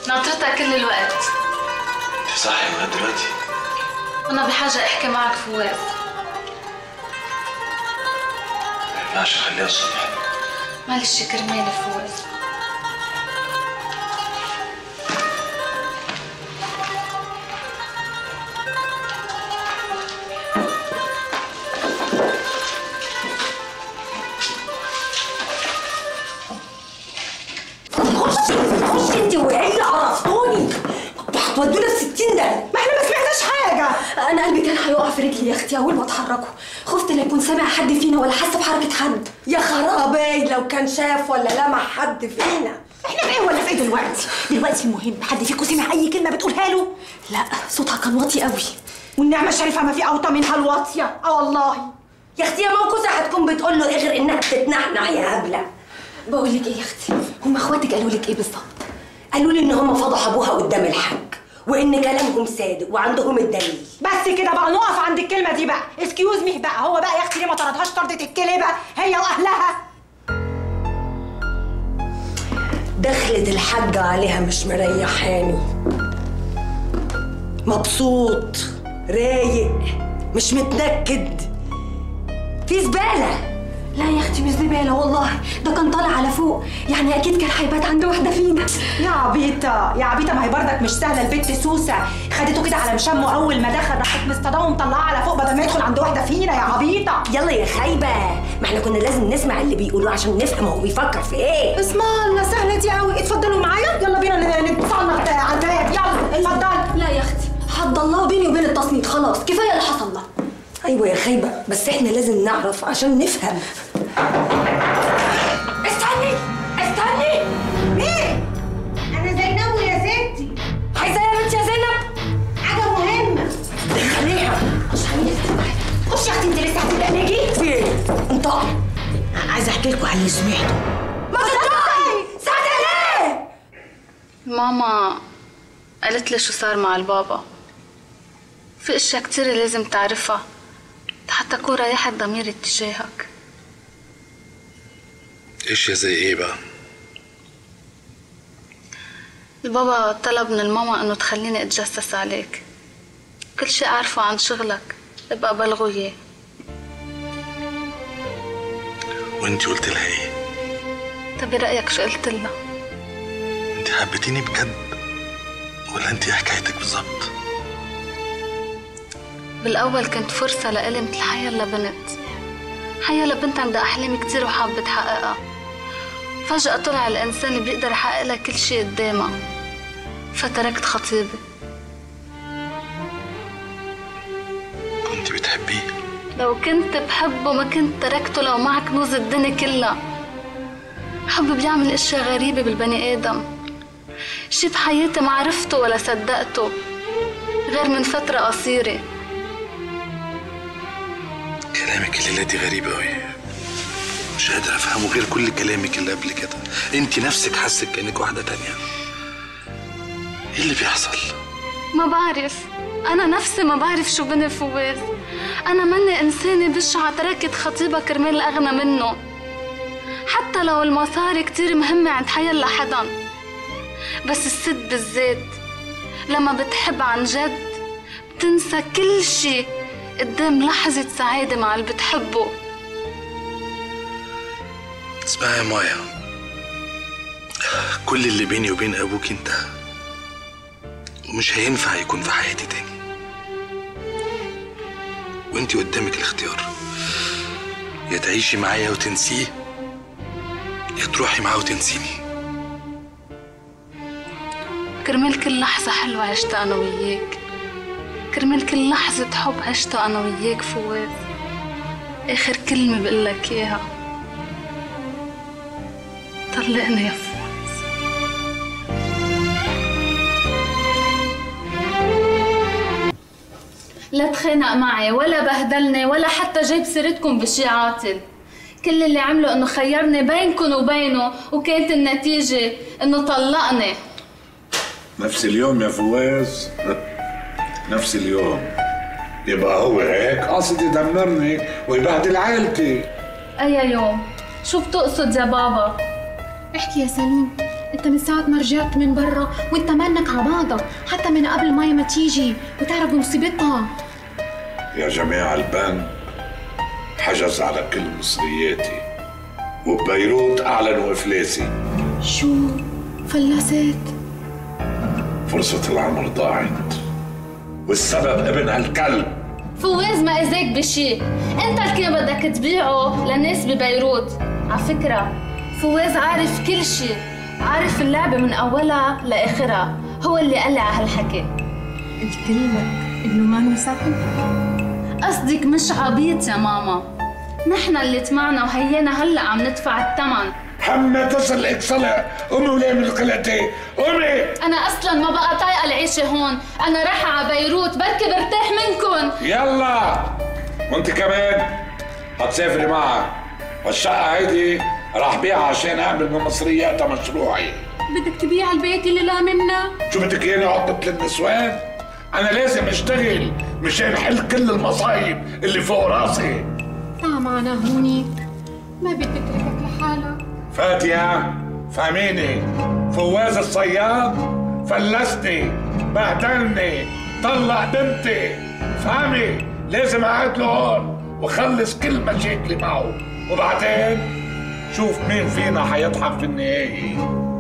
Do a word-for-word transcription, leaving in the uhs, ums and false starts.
ناطرتك كل الوقت. انت صاحية لغاية دلوقتي؟ أنا بحاجة أحكي معك فواز. ما ينفعش خليها الصبح. معلش كرمالي فواز. خشي انت وهي عرفتوني. كنتوا هتودونا في ستين ده. ما احنا ما سمعناش حاجه. انا قلبي كان هيقع في رجلي يا اختي اول ما اتحركوا. خفت لا يكون سامع حد فينا ولا حاسه بحركه حد. يا خرابي لو كان شاف ولا لمح حد فينا. احنا في ايه ولا في ايه دلوقتي؟ دلوقتي المهم حد فيكم سمع اي كلمه بتقولها له؟ لا صوتها كان واطي قوي. والنعمه الشريفه ما في اوطى منها الواطيه. اه والله يا اختي يا موكوسه هتكون بتقول له ايه غير انها بتتنحنح يا هبله. بقول لك ايه يا اختي، هم اخواتك قالوا لك ايه بالظبط؟ قالوا لي ان هم فضحوا ابوها قدام الحاج وان كلامهم صادق وعندهم الدليل. بس كده بقى نقف عند الكلمه دي بقى. اسكيوز مي بقى. هو بقى يا اختي ليه ما طردهاش طردة الكلبه هي واهلها؟ دخلت الحاجه عليها مش مريحاني. مبسوط رايق مش متنكد. في زباله. لا يا اختي مش زباله والله، ده كان طالع على فوق، يعني اكيد كان هيبات عند واحده فينا. يا عبيطه يا عبيطه، ما هي بردك مش سهله. البت سوسه خدته كده على مشمه اول ما دخل، راحت مصطدمه ومطلعاه على فوق بدل ما يدخل عند واحده فينا. يا عبيطه يلا يا خايبه، ما احنا كنا لازم نسمع اللي بيقولوه عشان نفهم هو بيفكر في ايه. اسمع لنا سهله دي قوي. اتفضلوا معايا يلا بينا نتصنت على الباب. يلا اتفضلي. لا يا اختي حد الله بيني وبين التصنيط، خلاص كفايه اللي حصل له. ايوه يا خايبه بس احنا لازم نعرف عشان نفهم. استني استني. مين؟ انا زينب يا ستي. عايزه يا بنتي يا زينب حاجه مهمه. دخليها عشان خشي يا اختي انت لسه هتتقلقي. في ايه؟ انطقي. انا عايزه احكي لكم على اللي سمعته. ما تنطقي. ساعتها ليه؟ ماما قالت لي شو صار مع البابا. في اشياء كتير لازم تعرفها حتى اكون ريحت ضميري تجاهك. ايش يا زي ايه بقى؟ البابا طلب من الماما انه تخليني اتجسس عليك. كل شيء اعرفه عن شغلك ابقى بلغه اياه. وانت قلت لها ايه؟ طب برايك شو قلت لها؟ انت حبيتيني بجد ولا انت ايه حكايتك بالظبط؟ بالاول كنت فرصه لإلي مثل حيالله بنت. حيالله بنت عندها احلام كتير وحابه تحققها. فجأة طلع الانسان اللي بيقدر يحقق لها كل شيء قدامها. فتركت خطيبي. كنت بتحبيه؟ لو كنت بحبه ما كنت تركته لو معك كنوز الدنيا كلها. حب بيعمل اشياء غريبة بالبني ادم. شي بحياتي ما عرفته ولا صدقته غير من فترة قصيرة. كلامك الليلة دي غريب قوي، مش قادر افهمه غير كل كلامك اللي قبل كده. انت نفسك حاسك كأنك واحدة تانية. ايه اللي بيحصل؟ ما بعرف، انا نفسي ما بعرف شو بني فواز. انا مني انسانة بشعة تركت خطيبها كرمال الاغنى منه، حتى لو المصاري كتير مهمة عند حيلا حدا. بس الست بالذات لما بتحب عن جد بتنسى كل شي قدام لحظة سعادة مع اللي بتحبه. اسمعي يا مايا، كل اللي بيني وبين ابوك انتهى ومش هينفع يكون في حياتي تاني. وانتي قدامك الاختيار، يا تعيشي معايا وتنسيه يا تروحي معاه وتنسيني. كرمال كل لحظة حلوة عشتها أنا وياك، كرمال كل لحظة حب عشتها أنا وياك فواز، آخر كلمة بقلك إياها طلقني يا فواز. لا تخانق معي ولا بهدلني ولا حتى جايب سيرتكم بشي عاطل. كل اللي عمله انه خيرني بينكم وبينه وكانت النتيجة انه طلقني. نفس اليوم يا فواز، نفس اليوم. يبقى هو هيك قاصد يدمرني ويبهدل عائلتي. اي يوم؟ شو بتقصد يا بابا؟ احكي يا سليم. انت من ساعة ما رجعت من برا وانت منك عباضة، حتى من قبل ماي ما تيجي وتعرف بمصيبتها. يا جماعة البنك حجز على كل مصرياتي، وببيروت أعلنوا إفلاسي. شو؟ فلست؟ فرصة العمر ضاعت، والسبب ابن هالكلب. فواز ما اذاك بشي، انت اللي كان بدك تبيعه للناس ببيروت. على فكرة فواز عارف كل شي، عارف اللعبة من أولها لآخرها، هو اللي قال لي على هالحكي. قلت لك إنه ما نسكت؟ قصدك مش عبيط يا ماما، نحن اللي طمعنا وهينا هلا عم ندفع الثمن. حمى تصل اكسلها، قومي وليه من القلقتين، قومي. أنا أصلاً ما بقى طايقة العيشة هون، أنا رايحة على بيروت، بركي برتاح منكم. يلا، وأنت كمان هتسافري معها، والشقة هيدي راح بيعها عشان أعمل من مصرياتها مشروعي. بدك تبيع البيت اللي لا منا؟ شو بدك إياني عقدة للنسوان؟ أنا لازم أشتغل مشان حل كل المصايب اللي فوق راسي. تعا معنا هوني، ما بدي اتركك لحالك. فاتية فهميني، فواز الصياد فلسني، بهدلني، طلع بنتي، فهمي؟ لازم اقعد له هون وخلص كل مشاكلي معه، وبعدين شوف مين فينا حيضحك في النهاية.